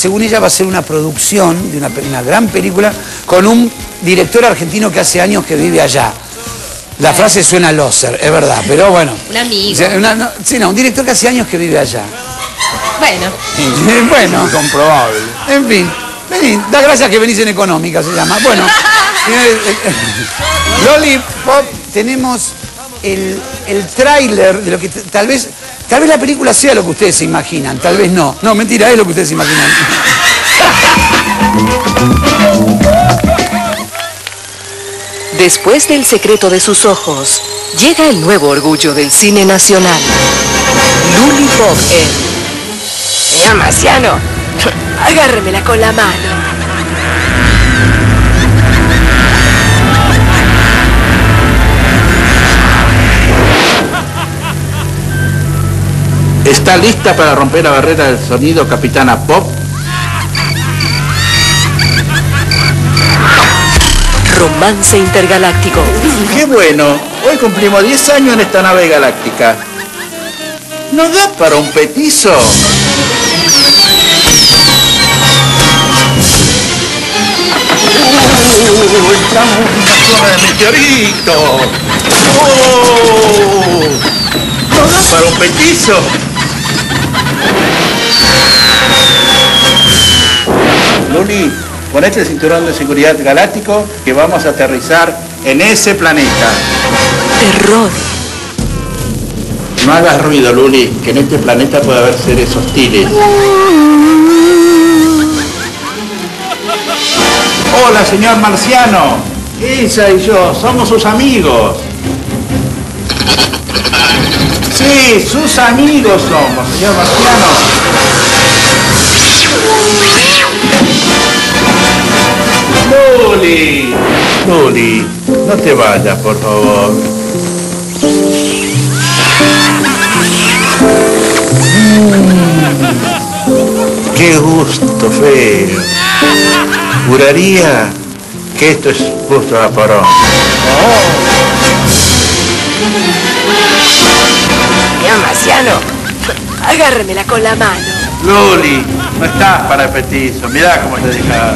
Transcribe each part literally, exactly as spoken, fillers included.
según ella va a ser una producción de una, una gran película con un director argentino que hace años que vive allá. La bueno. frase suena loser, es verdad, pero bueno. Un amigo. O sea, una, no, sí, no, un director que hace años que vive allá. Bueno. Sí, bueno. Incomprobable. En fin, vení, da gracias que venís en Económica, se llama. Bueno, Lollipop, tenemos el, el tráiler de lo que tal vez, tal vez la película sea lo que ustedes se imaginan, tal vez no. No, mentira, es lo que ustedes se imaginan. Después del secreto de sus ojos, llega el nuevo orgullo del cine nacional. Lollipop en... Señor Marciano, agárremela con la mano. ¿Está lista para romper la barrera del sonido, Capitana Pop? Romance intergaláctico. ¡Qué bueno! Hoy cumplimos diez años en esta nave galáctica. ¿No da para un petizo? ¡Oh! ¡Entramos en una zona de meteorito! ¡Oh! ¿No da para un petizo? Luli, ponete el cinturón de seguridad galáctico que vamos a aterrizar en ese planeta. Terror. No hagas ruido, Luli, que en este planeta puede haber seres hostiles. Hola, señor Marciano. Ella y yo somos sus amigos. Sí, sus amigos somos, señor Marciano. Luli, Luli, no te vayas, por favor. Mm, qué gusto feo. Juraría que esto es gusto vaporón. Oh. Señor Marciano, agárremela con la mano. Luli, no estás para el petizo. Mirá cómo te dejas.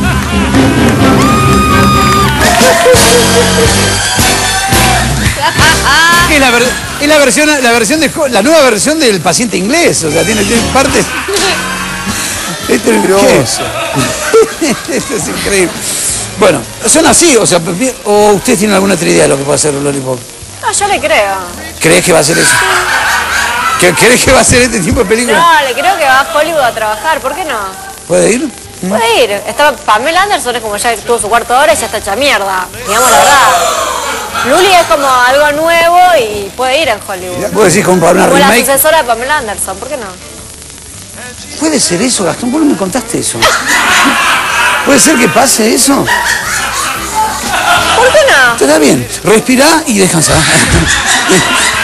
Es la, ver, es la versión, la versión de la nueva versión del Paciente Inglés, o sea, tiene, tiene partes. Esto es grosso. Esto es increíble. Bueno, son así, o sea, o ustedes tienen alguna otra idea de lo que puede hacer Lollipop. No, yo le creo. ¿Crees que va a ser eso? ¿Qué, ¿Crees que va a ser este tipo de película? No, le creo que va a Hollywood a trabajar, ¿por qué no? ¿Puede ir? Puede ir. Está Pamela Anderson, es como ya tuvo su cuarto de hora y ya está hecha mierda. Digamos la verdad. Luli es como algo nuevo y puede ir en Hollywood. ¿Vos decís como para una como remake? la sucesora de Pamela Anderson, ¿por qué no? ¿Puede ser eso, Gastón? ¿Por qué no me contaste eso? ¿Puede ser que pase eso? ¿Por qué no? Está bien. Respirá y descansa.